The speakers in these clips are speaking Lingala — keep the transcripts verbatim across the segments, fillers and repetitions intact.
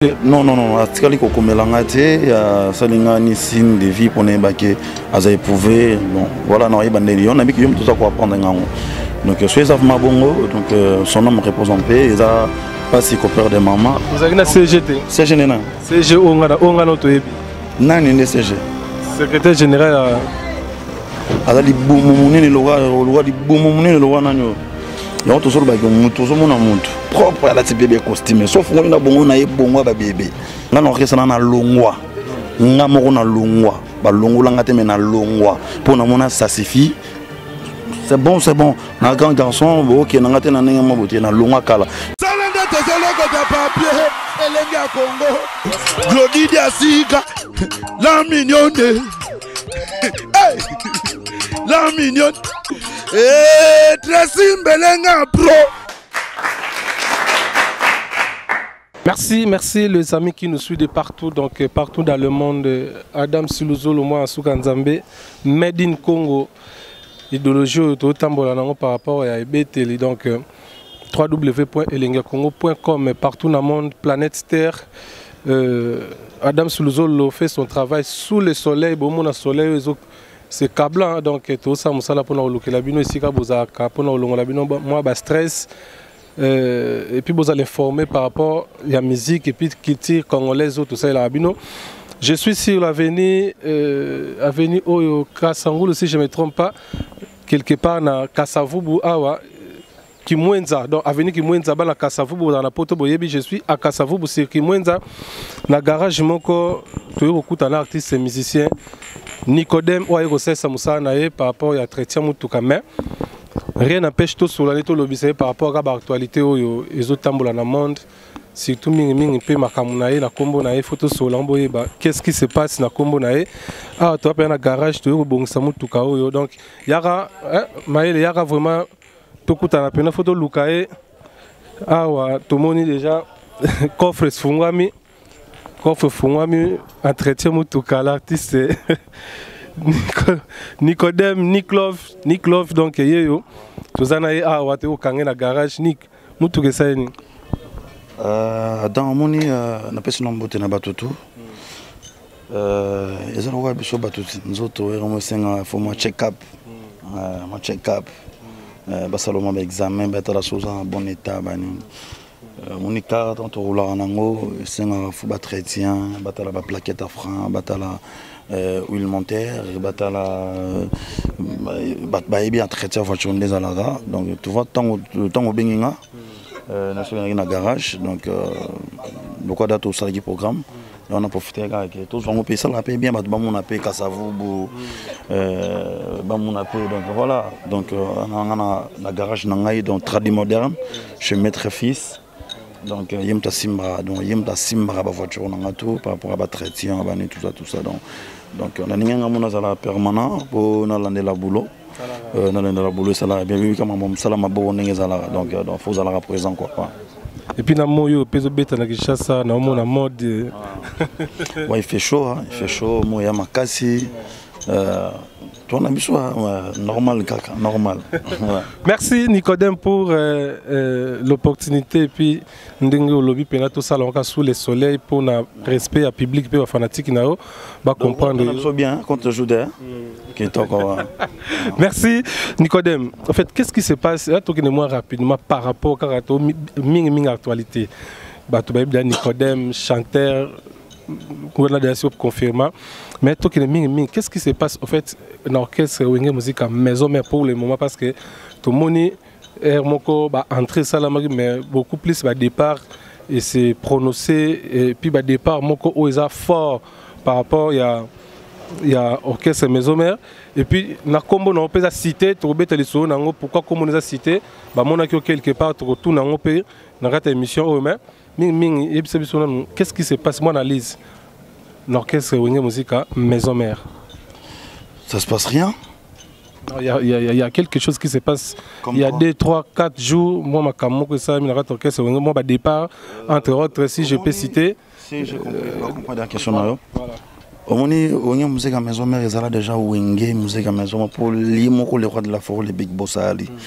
Non, non, non, à Tikali Kokomelangate, il y a Salingani signe de vie pour les baquets, à éprouvé. Bon, voilà, non, il y a des gens qui ont tout ça pour apprendre. Donc, je suis Zaf Mabongo, donc son nom me repose en paix. Il a pas si copain de maman. Vous avez une C G T C G Nena. C G Ongana, Ongana Toyebi. Non, il y a C G. Secrétaire général. Ali Boumouni, le roi, le roi du Boumouni, le roi Nanyo. Il y a toujours des gens qui sont propres à la bébé costume. Sauf qu'on a bon, on a bon bébé. Là, on reste dans la longwa. On a mon longwa. Ba longo langa te mena longwa. Pour na mona ça suffit. C'est bon, c'est bon. Na grand garçon, ok, na ngate na nenga mabote na longwa kala. Salanda tezoloko de papier, elenga Congo. Glody Diasika, la mignonne. Hey, la mignonne. Et Tracy Mbelenga Pro. Merci, merci les amis qui nous suivent de partout, donc partout dans le monde. Adam Siluzo, le mois Asuka Nzambe, Made in Congo, idéologie au tambola par rapport à B T L, donc w w w point elenga congo point com, partout dans le monde, planète Terre. Euh, Adam Siluzo fait son travail sous le soleil, bon mon soleil. C'est câblant, donc tout ça, ça pour nous la bino ici, pour nous la bino, moi, bah stress. Euh, et puis vous allez informer par rapport à la musique et puis culture congolaise, tout ça, la bino. Je suis sur l'avenue, euh, avenue Oyo Kasangulu, si je ne me trompe pas, quelque part dans Kasavubu, Awa, Kimwenza, donc avenue Kimwenza, dans Kasavubu, dans la Poto Boyebi, je suis à Kasavubu, sur Kimwenza, dans le garage, moko, tu es beaucoup d'artistes et musiciens. Nicodème ou Aérosé Samoussa Naé par rapport à Trétia Moutoukame. Rien n'empêche tout sur l'année tout l'observer par rapport à l'actualité où les autres tambours dans le monde. Surtout Ming Ming Pe Makamunae, la combo Naé, photo sur l'amboye. Qu'est-ce qui se passe dans la combo Naé? Ah, tu as un garage, tu as un bon Samoutouka. Donc, il y a Maël, il y a vraiment tout le temps une photo Lukae. Ah, tout le monde déjà coffre Fungami. Coffre Fungami, entretien Moutouka, l'artiste. Nicodème, Nick Love, Nick Love, donc yo, tous en avez à ouate au kangé na garage, Nick, Moutouke saini. Dans mon na personne en beauté na batutu. Euh, ils ont oublié sur batutu. Nous autres, on me faut moi check up, moi check up. Basaloma examen, bête la chose en bon état, bani. Mon état, tant on roule en ango, c'est un fou batretien, batala ba plaquette à franc, batala huile montaire, batala bat bien traité en voiture des alara. Donc tu vois tant tant au Benginga, na sur na garage, donc le quoi date au salarié programme. Là on a profité avec tous vont payer ça la paye bien, bah mon appel Kasavubu, euh bah mon appel donc voilà. Donc on a la garage nangai donc tradi moderne chez Maître Fils. Donc il y a un simba, donc il y a un simba à la voiture on a tout par rapport à la traitement, à tout ça tout ça donc donc on a n'y a pas de permanent pour nous aller la boulot, nous aller la boulot ça là bien vu comme mon salam bon n'y a là donc donc faut aller à présent quoi. Et puis na moyo peso beta na Kinshasa na mon mode. Ouais il fait chaud hein, il fait chaud moi il y a ma cassi. Ton ami soit normal, caca, normal. Merci Nicodème pour euh, euh, l'opportunité et puis nous lobby tout ça sous le soleil pour le respect à public et aux fanatiques qui n'ont pas comprendre. On bien quand tu joues derrière. Merci Nicodème. En fait, qu'est-ce qui se passe là tout moi rapidement par rapport à la ming ming actualité. Bah tu vas Nicodème chanteur. On a déjà confirmé. Mais tout qu'est-ce qui se passe en fait dans l'orchestre Wenge Musique maison mais pour le moment parce que tout le monde est entré ça mais beaucoup plus au départ et c'est prononcé et puis au départ moko est fort par rapport il y a il y a orchestre maison mère et puis na combo on peut citer to beta les so nango pourquoi comme on a cité ba mona que quelque part to tout nango pe na rata émission o mais ming ming qu'est-ce qui se passe moi analyse l'orchestre Wenge Musique maison mère. Ça se passe rien. Il y, a, il, y a, il y a quelque chose qui se passe. Comme il y a deux, trois, quatre jours, moi, ma camo que ça, mon orchestre, moi, ma départ, entre autres, si je peux citer. Si je comprends la question là. Au moment où Wenge Musique maison mère, ils ont déjà Wenge Musique maison pour les mots, les rois de la forêt, les big boss ali.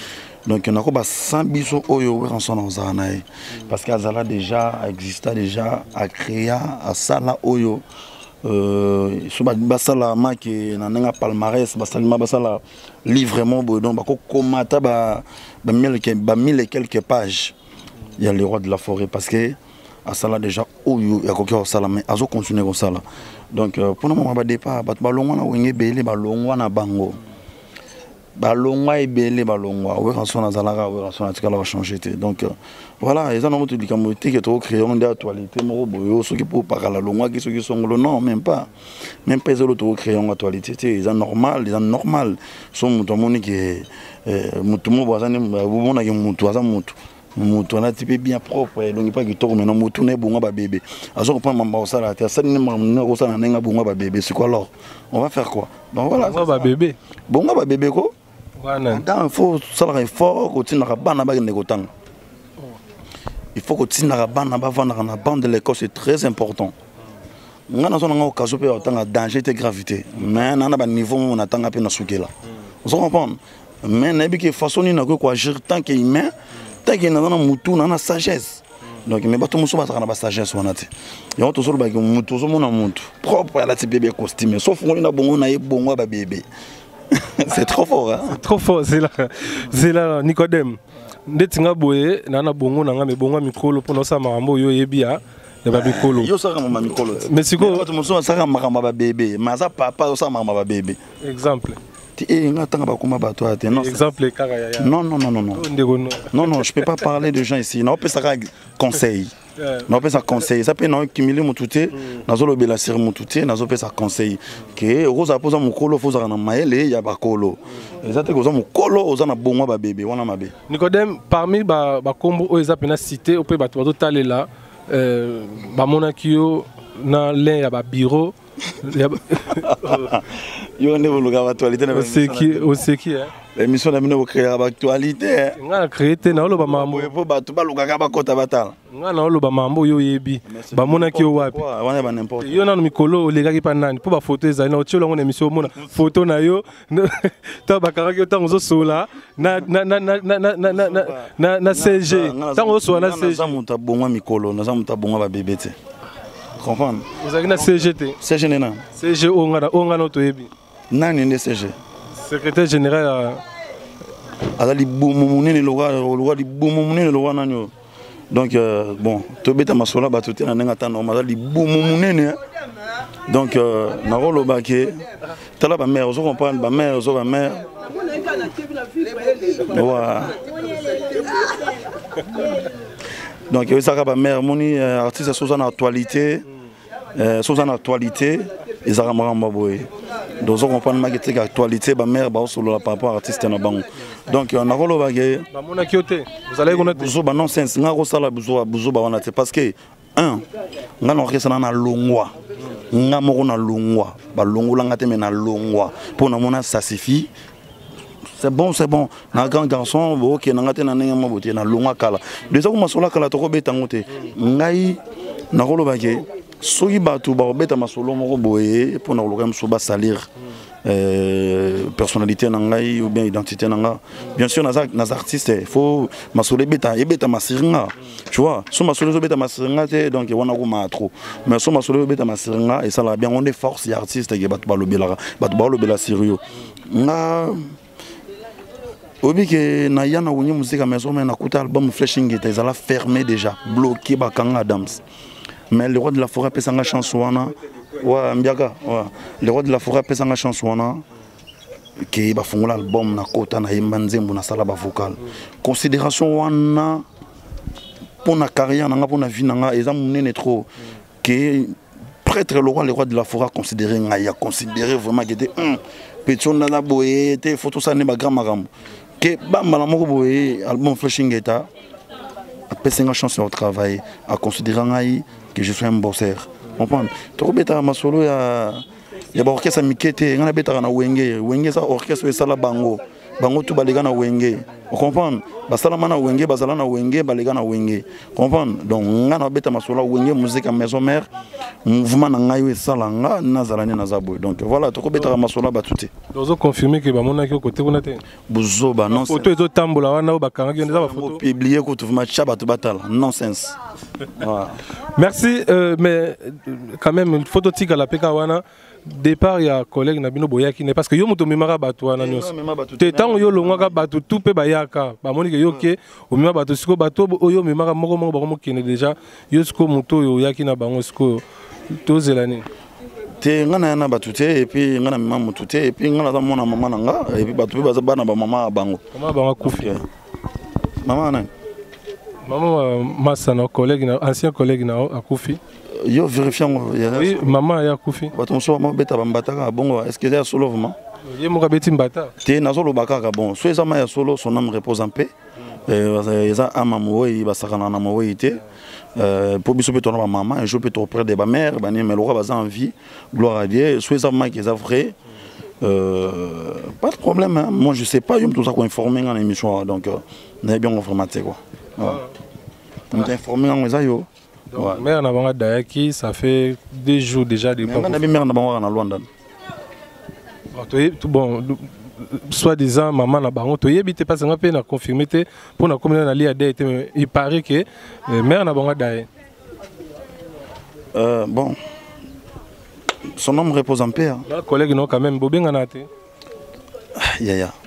Donc on a quoi sans biso oyo en son ozanae parce qu'Azala déjà exista déjà a créé à sala oyo euh sur basala maki na nga palmarès basalima basala livrement donc bako komata ba ba mille ba mille quelques pages. Il y a les rois de la forêt parce que à sala déjà oyo ya kokyo sala mais azo continuer comme ça là. Donc pour le moment ba départ ba balongwa na wenge belé balongwa na bango. Balongwa et belé balongwa ouais quand on a zalaka ouais quand on a tikala va changer donc euh, voilà ils ont montré du communauté qui est trop créé on d'actualité mo boyo ceux qui pour parler la longwa qui ceux qui sont non même pas même pas ils ont trop créé en actualité ils ont normal ils ont normal sont mutu monique mutu mo bazane bubona ki mutu aza mutu mutu na type bien propre donc pas qui tourne maintenant mutu ne bonga ba bébé azo prendre mamba au sala ta ça ne mamba au sala nenga bonga ba bébé c'est quoi alors on va faire quoi donc voilà bonga ba bébé bonga ba bébé quoi. Il faut savoir fort que na bana ba nekotanga. Il faut que na bana ba vendre na bande de l'école c'est très important. Ngana sona nga okazo pe otanga danger et gravité. Mais na na ba niveau on atanga pe na sukela. Vous comprenez? Mais na bi que façon ni na ko agir tant que humain, tant que na na mutu na na sagesse. Donc mais bato muso ba na ba sagesse wana te. Yo to solo ba ki mutu so mona mutu. Propre à la type bébé costume. Sauf on na bongo na ye bongo ba bébé. C'est trop fort hein. C'est trop fort c'est là c'est là Nicodème ndetinga boye nana bongo nanga me bongo mikolo pour nosa marambo yo yebia ya ba mikolo yo saka mama mikolo mais siko bato muso saka makamba ba bébé maza papa yo saka makamba ba bébé exemple ti e nga tanga ba kuma bato ate non exemple kaka ya non non non non non non non je peux pas parler de gens ici non peut ça conseil non peut ça conseil ça peut non cumuler mututé nazolo bela sir mututé nazo peut ça conseil que rosa poza mukolo foza na maele ya bakolo ezate koza mukolo oza na bongo ba bébé wana mabe Nicodème parmi ba ba kombo o eza pena cité o pe bato bato talela euh ba monakio na lin ya ba bureau yo ne vuluka actualité na c'est qui au c'est qui hein l'émission na mino créer actualité nga créer te na lo ba mambo po bato baluka ka bakota batala nga na lo ba mambo yo yebi ba monaki yo wapi wana ba n'importe yo na mikolo olegaki pa nani po ba photo ezali na otio longo na émission mona photo na yo ta ba karaki yo tango zo sola na na na na na na na na C G tango zo sola na C G na muta bongo mikolo na muta bongo ba bébé te comprendre vous avez na C G T C G nena C G o ngara o ngana to yebi nani ne C G secrétaire général azali boum munene loga loga di boum munene loga nanyo donc euh, bon to beta masola ba toté na nga tano azali boum munene donc euh, na rolo ba ke tala ba mère zo comprendre ba mère zo ba mère wa donc il ça ba mère moni artiste sous en actualité euh sous en actualité ils ont maramba boy donc on comprend ma que actualité ba mère ba solo par rapport artiste na bango donc on a rolo ba ke ba mona kiote vous allez connaître buzo ba nonsense nga ko sala buzo buzo ba wana te parce que un nga no resana na longwa nga moko na longwa ba longola nga te na longwa pour na mona ça suffit c'est bon c'est bon na grand garçon OK na nga te na nenga mo boté na longwa kala déjà ko masola kala to ko betango te ngai na rolo ba ke soki bato ba beta masolo moko boye pour na loka msoba salir euh personnalité nangai ou bien identité nanga bien sûr nas nas artistes il faut masolo beta et beta masiringa tu vois so masolo beta masiringa te donc wana ko ma trop mais so masolo beta masiringa et ça la bien on est force artiste que bato ba lobela bato ba lobela sérieux nga obi que na yana wonyi musique maison mais na kuta album flashing était ça la fermé déjà bloqué ba Kanga Adams. Mais le roi de la forêt peut s'engager chanson wana ouais mbiaka ouais le roi de la forêt peut s'engager chanson wana qui va faire l'album na kota na imbanzembo na sala ba vocal considération wana pour na carrière na pour na vie na eza munene trop que prêtre le roi le roi de la forêt considéré ngaya considéré vraiment que était un petit on na boye te photo ça ne ba grand maram que ba mala moko boye album flashing eta après cinq chances au travail à considérer que je suis un bosseur comprendre trop beta masolo ya ya ba orchestre mikete ngana beta na wenge wenge ça orchestre ça la bango bango tout balega na wenge comprendre basala mana wenge basala na wenge balega na wenge comprendre donc ngana beta masolo wenge musique à maison mère mouvement na ngai esalanga nazalani nazabwe. Donc voilà, to ko betaka masola batuté. Dozo confirmer que ba mona ki côté kuna te. Buzoba non. Photo ezo tambola wana o bakanga ki ndeza ba photo. Publier ko to ma chaba to batala. Nonsense. Voilà. Merci euh, mais quand même une photo tika la peka wana départ il y a collègue na bino boyaki ne parce que yo muto memara bato wana nyos. Te tango yo longwa ka bato tout pe bayaka. Ba moni ke yo ke o mema bato siko bato yo memara moko moko ba mo kene déjà yo siko muto yo yaki na bango siko tozelani. Te ngana na bato te et puis ngana mema muto te et puis ngana za mona mama nanga et puis bato baza bana ba mama bango. Mama bango kufi. Mama na maman massa na collègue na ancien collègue na akufi. Yo vérifiant. Oui, maman ya kufi. Bato so mo beta bambata bongo est-ce que c'est solo vraiment? Ye mo ka beti mbata. Te na solo bakaka bon. So ezama ya solo son âme repose en paix. Euh eza amamoyi basakana na moyi te. Euh pour biso beto na maman et je peux auprès de ma mère bani melora baza en vie. Gloire à Dieu. So ezama qui est vrai. Euh pas de problème hein. Moi je sais pas, yo me tout ça ko informer en émission donc na bien informaté quoi. On t'a informé en ça yo. Donc, mère n'a pas d'ayaki, ça fait deux jours déjà de pas. Mais mère n'a pas en Luanda. Bon, soit disant maman n'a pas honte, il habite pas un peu na confirmé pour na communauté na lia d'être il paraît que mère n'a pas d'ayaki. Euh bon. Son nom repose en paix. Un collègue non quand même bobé nganaté. Ya ya.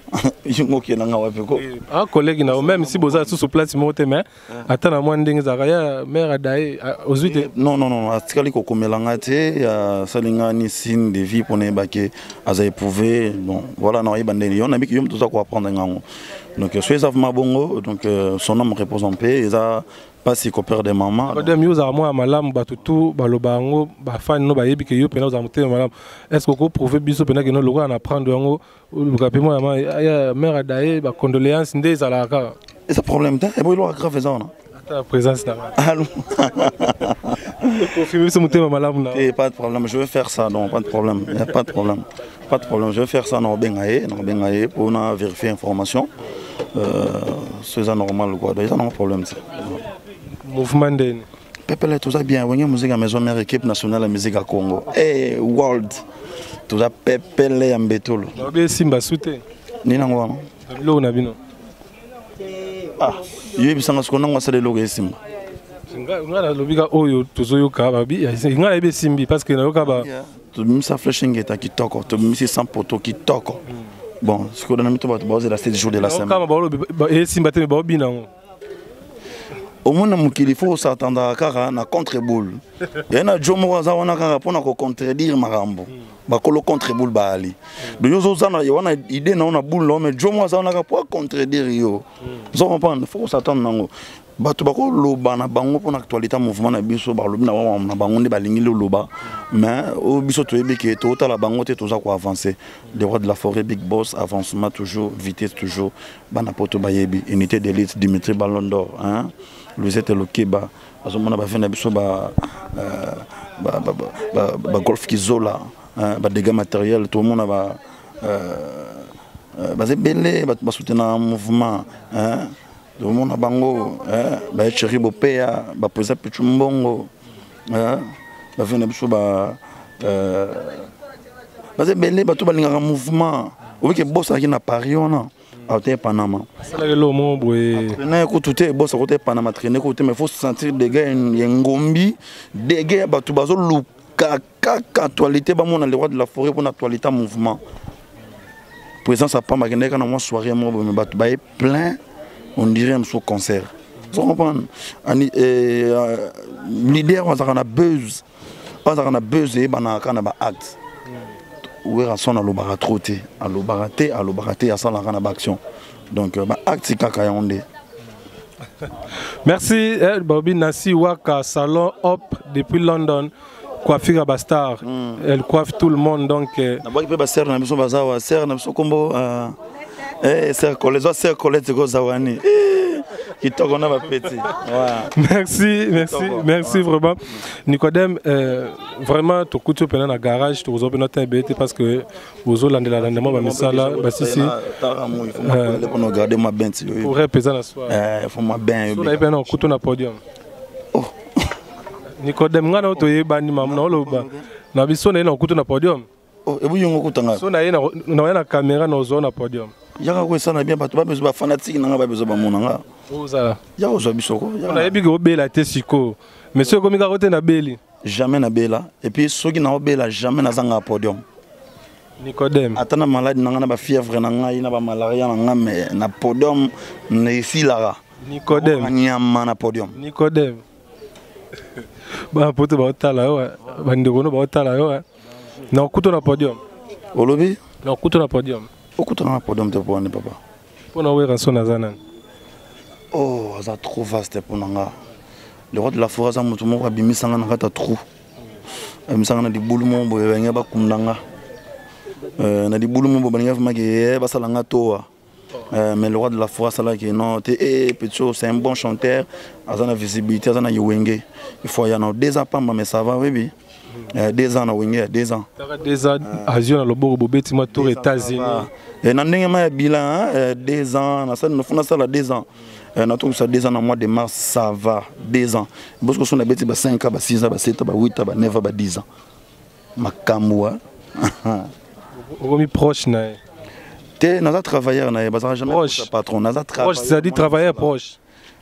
Un collègue na même si boza sous place monte mais attends moi ndenge zakaya mère dae aux huit. Non non non, atikali ko komelanga te ya salinga ni signe de vie pour ne baké aza éprouvé. Bon voilà non ibande on a mis que yom tout ça ko apprendre ngango. Donc soyez avma bongo donc son nom repose en paix et ça pas si coopère de maman. Madame yo za moi malam batutu balobango ba fan no ba yebi ke yo pena za mute malam. Est-ce que ko prouver biso pena que no logo na prendre ngo le paiement ya mère dae ba condoléances ndé za la ka. Et ça problème ta et bon il a grave ça non. Ta présence là. Allô. Confirmer ce mute malam na. Et pas de problème, je vais faire ça non, pas de problème, il y a pas de problème. Pas de problème, je vais faire ça non bengaye, non bengaye pour na vérifier information. Euh c'est ça normal quoi. Il y a pas de problème ça. Mouvement de Pepele tout ça bien, on y a musique à maison mère équipe nationale de musique à Congo. Eh world. Tout ça Pepele ambetolo. Obe Simba souté. Ni nangwa non. Lo na bino. Ah, yebi sanga skona ngwa sale logo Simba. Nga nga lobika oyo tozoyo ka ba bi, nga ebe Simbi parce que na yoka ba. Tu me sa flashing est à kitoko, tu me sans poteau kitoko. Bon, ce qu'on a mis tout ba c'est la sept jours de la semaine. Kama ba lo e Simba te ba bi nango. Au moins il faut s'attendre à kara na contre-boule. Il y a un jomo waza wana kara pour na ko contredire marambo. Ba ko lo contre-boule ba ali. De yo zana ya wana idée na ona boule lo mais jomo waza wana pour contredire yo. Vous comprenez, faut s'attendre nango. Bato bako loba na bango pour l'actualité mouvement na biso ba lobi na wa na bango ne balingi lo loba. Mais au biso to ebeke to ta la bango te to za ko avancer. Le roi de la forêt Big Boss avancement toujours, vitesse toujours. Bana poto bayebi unité d'élite Dimitri Ballon d'Or hein. Louisette Lokeba, à ce moment là, il y a golf kizola, des gars matériels, tout le monde a belé, va soutenir un mouvement, tout le monde a bango, va chéri bopéa, va poser pichumbongo, va venir ba va belé, va tout balinga un mouvement, oui que boss qui n'a pas rien. Au Panama. C'est là le mot boy. Na écoutez boss côté Panama traîner côté mais faut se sentir des gars ngombi des gars batu bazo luka ka actualité ba mon le roi de la forêt pour actualité mouvement. Présence à Pamba gende kana moi soirée moi me batu ba plein on dirait un sous concert. Vous comprenez ani l'idée on a buzz. On a buzz et bana kana ba acte. Où est son allo baratroté allo baraté allo baraté à ça la rana action donc bah acte kaka yonde. Merci eh, Bobby Nassi Waka salon hop depuis London coiffure Bastar mm. Elle coiffe tout le monde donc na boki pe ba ser na biso bazawa ser na biso kombo eh ser collègue ser collègue ko zawani qui tourne na ba petit. Merci merci merci vraiment Nicodème euh, vraiment to kutu pena na garage to zo pena tembete parce que ozo landela landement ba misala ba sisi taramu il faut me pour nous garder ma bente pour représenter la soirée eh il faut ma ben so na pena kutu na podium. Oh Nicodème ngana to yebani mamna oloba na biso na kutu na podium. Oh, et vous yongo kutanga. So na yena na na caméra na zone na podium. Yaka ko sana bien bato ba bezo ba fanatique na ba bezo ba monanga. Oza. Ya ozo bisoko. Na yebi ko bela te siko. Monsieur komika kote na beli. Jamais na bela et puis soki na bela jamais na zanga podium. Nicodème. Atana malade na ba fièvre na ngai na ba malaria na ngame na podium na ifilara. Nicodème. Nyama na podium. Nicodème. Ba poto ba otala yo. Ba ndeko ba otala yo. Na kutu na podium. Olobi? Na kutu na podium. Okutu na podium te pour papa. Pour na wera son azana. Oh, ça trop vaste pour nanga. Le roi de la forêt ça mutu moko abimisanga na kata trou. Abimisanga na di bulu mo boye nga ba kumnanga. Euh na di bulu mo boye nga fuma ke ba salanga toa. Euh, mais le roi de la forêt ça là qui non te eh petit c'est un bon chanteur, azana visibilité azana yewenge. Il faut y en a deux ans pas mais ça va oui. Euh, deux ans na wenge, deux ans. Deux ans azio na loboko bobeti ma tour États-Unis. Et na ndenge ma bilan deux ans na ça nous fona ça là deux ans. Na tout ça deux ans na mois de mars ça va deux ans. Parce que son beti ba cinq ans ba six ans ba sept ans ba huit ans ba neuf ans ba dix ans. Makamwa. Omi proche na. Té na za travailleur na ba jamais patron na za travailleur. Proche ça dit travailleur proche.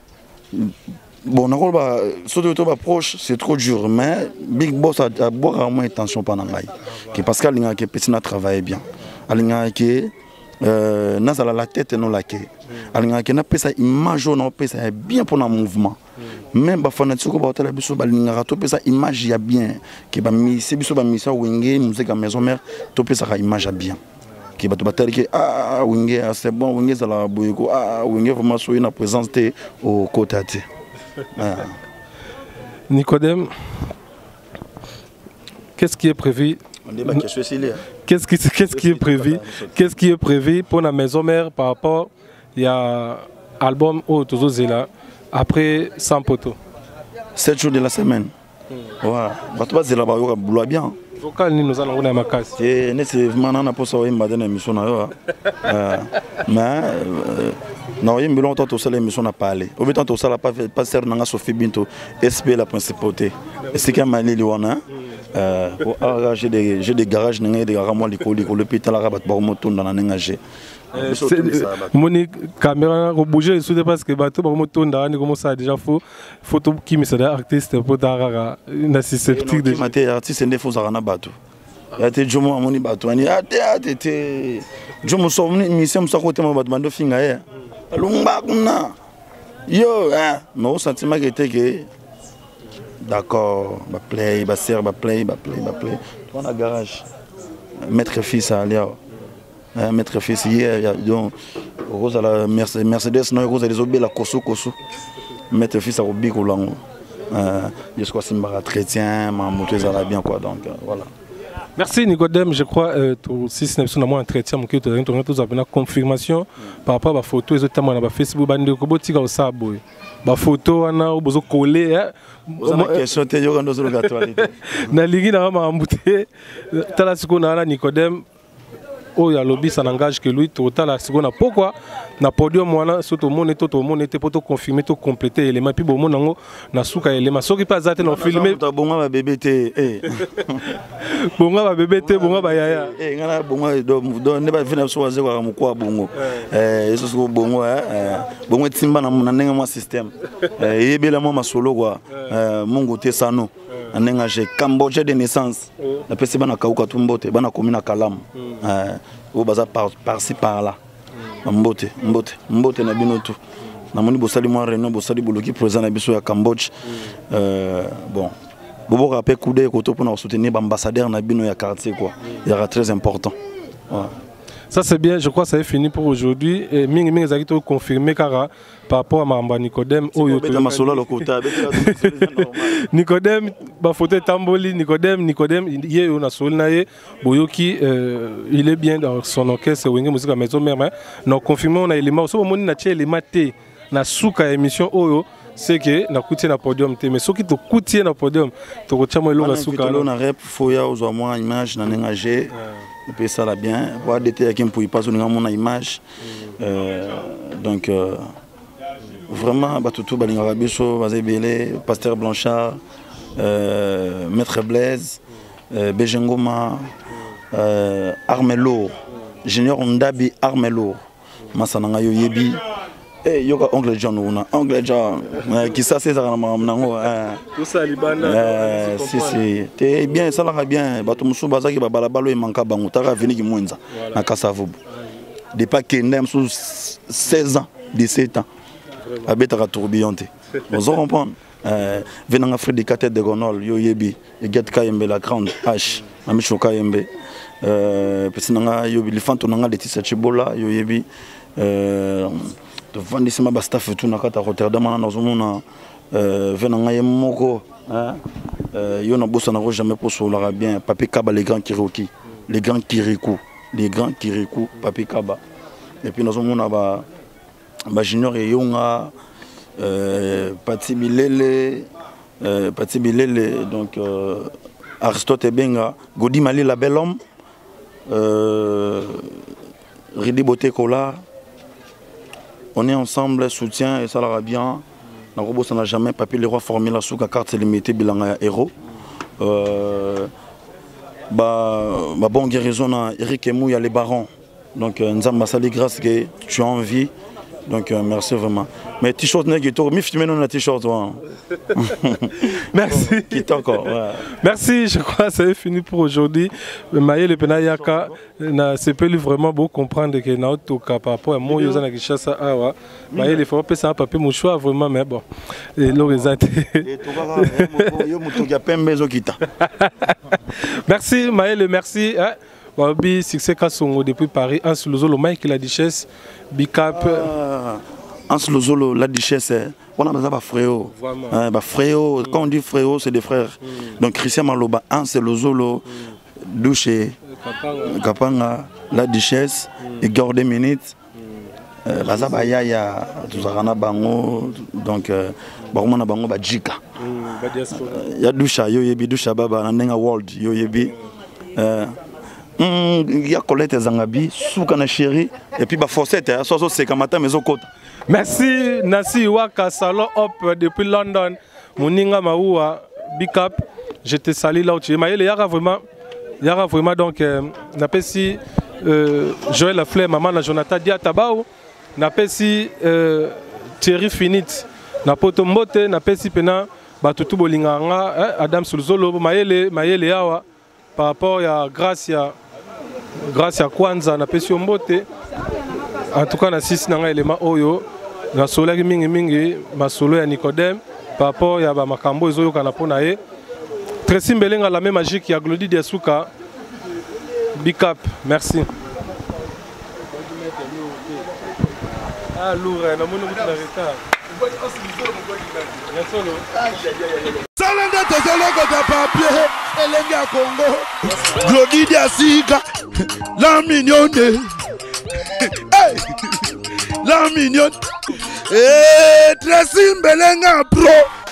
Bon, on a surtout proche, c'est trop dur, mais Big Boss a beaucoup moins attention pendant l'aïe. Parce qu'elle a que petit travaille bien. Elle a que n'a la tête non la que. Elle a que n'a pas sa image non pas ça bien pour le mouvement. Même ba fanatique ko ba hôtel biso ba linga to pe sa image ya bien. Que ba mi c'est biso ba mi sa wenge musique à maison mère to pe sa image bien. Qui va te battre que ah wenge c'est bon wenge ça la boyko ah wenge vraiment soyez na présence au côté. Ah. Nicodème, qu'est-ce qui est prévu? Qu'est-ce qui, qu'est-ce qui est prévu? Qu'est-ce qui est prévu pour la maison mère par rapport il y a album au Tozozela après sans poteau? sept jours de la semaine. Ouais. Bah toi c'est là-bas il y a bien. Vocal ni nous allons on a ma casse. Et c'est maintenant pour ça on m'a donné émission là. Mais non, il me l'a entendu ça l'émission n'a pas allé. Au bout de ça la pas pas serre nanga Sophie Binto S P la principauté. Et c'est quand mal liwana euh j'ai des j'ai des garages nanga des garages moi l'école l'école l'hôpital la rabat ba moto dans na ngagé. Moni caméra ko bouger sous parce que bateau ba moto ndana ni comme ça déjà faut photo qui me ça artiste pour darara na susceptible de maté artiste ndé faut ça na bateau. Ya te jomo amoni bateau ni ate ate te jomo so ni mission so côté mo bateau mando finga ya. Lumba kuna yo hein mais au sentiment que était que d'accord ba play ba serre ba play ba play ba play on a garage maître fils à aller maître fils hier donc rose à la Mercedes non rose les obé la koso koso maître fils à obi ko lango euh je crois simba chrétien ma moto ça va bien quoi donc voilà. Merci Nicodème, je crois que euh, si ce n'est pas un entretien, je vais vous donner une confirmation par rapport à la photo et sur Facebook. Je vais vous dire que la photo, je vais vous coller. La question est de l'actualité. Je vais vous dire Nicodème. Oh, il y a lobby, ça n'engage que lui, total, la seconde. Pourquoi? Na podium, moi, surtout, mon était, tout le monde était pour confirmer, tout compléter l'élément. Puis, bon, mon na souka élément. Ce qui passe, c'est non filmé. Bon, ma bébé, t'es. Bon, ma bébé, t'es, bon, ma yaya. Eh, ngana, bon, donc, n'est pas venu sur zéro à mon quoi, bon. Eh, ce que bon, eh, bon, timba na mon anenga moi système. Eh, yébé moi ma solo quoi. Eh, mon côté sano. Anenga j'ai Cambodge de naissance. La personne bana kauka tumbote, bana komina kalam. Eh, au bazar par par-ci par-là. Mbote, mbote, mbote na binoto. Na moni bosali moi réunion bosali boloki président na biso ya Cambodge. Euh, bon. Bobo rappel coup d'œil koto pour soutenir l'ambassadeur na bino ya quartier quoi. Il sera très important. Ouais. Ça c'est bien, je crois que ça est fini pour aujourd'hui. Et Ming Ming a été confirmé car par rapport à Mamba Nicodème. Nicodème, ma photo Tamboli, Nicodème, Nicodème, hier on a solnaé, Boyoki, il est bien dans son orchestre, Wenge Musique à Maison Mère. Nous confirmons on a élément, au moment où on a tiré les matés, na souka émission Oyo. C'est que na coûté na podium mais ce qui te coûte na podium tu retiens moi le souka là on a rep foya aux moi image na nengagé et puis ça là bien voir d'été qui me pour pas sur mon image donc vraiment ba tout balinga biso bazé belé pasteur Blanchard euh, Maître Blaise, euh, Bejengoma, euh, Armelo, Junior Ndabi Armelo, Masananga Yoyebi, et Yoga Ongle John Ouna, Ongle John, qui ça c'est ça, tout ça, Libana, si, si, t'es bien, ça l'a bien, Batoumsou Bazaki, Babalabalo et Manka Bangutara, Veni Mouenza, à Kassavoub. Des paquets n'aiment sous seize ans, dix-sept ans, à Betara tourbillonte. Vous comprenez? Venant à Frédéric Catet de Gonol, Yoyebi, et Get Kayembe, la grande H, Amicho Kayembe, Pessinanga, Yobi, les fantonanga, les Tissa Chibola, Yoyebi, Vandissima Bastaf, tout Nakata Rotterdam, Nazomona, Venanga Yemoko, Yona Bossanaro, jamais pour solar bien, Papi Kaba, les grands Kiroki, les grands Kirikou, les grands Kirikou, Papi Kaba. Et puis Nazomona, bah, Junior et Yonga. Euh, Pati Bilele, euh, Pati Bilele, donc euh, Aristote Benga, Godi Mali la belle homme, euh, Ridi Boté Kola, on est ensemble, soutien et ça l'ira bien. Dans le robot, ça n'a jamais papier les rois formés la souka carte limitée bilanga héros. Euh, bah, bah bon guérison à Eric Emou, il y a les barons. Donc Nzamba Sali grâce que tu as envie. Donc euh, merci vraiment. Mais t-shirt n'est que toi, mais finalement on a t-shirt. Merci. Qui est encore. Ouais. Merci, je crois que c'est fini pour aujourd'hui. Maïe le Penayaka, c'est peut vraiment beau comprendre que na otoka par rapport à moi yo na kishasa awa. Maïe le faut pas ça papier mon choix vraiment mais bon. Et l'horizonte. Merci Maïe le merci. Babi succès Kassongo depuis Paris, Ans Lozolo Mike la Duchesse, Bicap. Ans Lozolo la Duchesse, on a besoin de fréo. Bah fréo, quand on dit fréo, c'est des frères. Donc Christian Maloba, Ans Lozolo, Douché, Kapanga, la Duchesse, et Gordé Minute. Bazaba Yaya, Tuzarana Bango, donc Barumana Bango Bajika. Il y a Doucha, Yoyebi, Doucha Baba, Nanenga World, Yoyebi. Il y a Colette Zangabi, Soukana Chéri, et puis Bafossette, c'est Kamata Mezokota. Merci, Nassi Waka, Salon Hop depuis London, Mouninga Maoua, Bicap, je te salue là où tu es. Mais il y a vraiment, il y a vraiment donc, n'a si Joël Lafleur, maman la Jonathan Diatabao, n'a pas si Thierry Finit, n'a pas Tombote, n'a pas si Pena, Batutu Bolinganga, Adam Sulzolo, Maëlle, Maëlle Yawa, par rapport à Gracia. Grâce à Kwanza, na pesi mbote. En tout cas, na six nanga élément oyo, na solo mingi mingi, ma solo ya Nicodème, par rapport à ba makambo ezoyo kana pona e. Tracy Mbelenga la même magique ya Glody Diasuka. Bicap, merci. Ah lourd, na mono mutu na retard. Salanda tozoloko de papier, elenge ya Congo. Glody Diasuka, la mignonne. Hey, la mignonne. Eh, Tracy Mbelenga pro.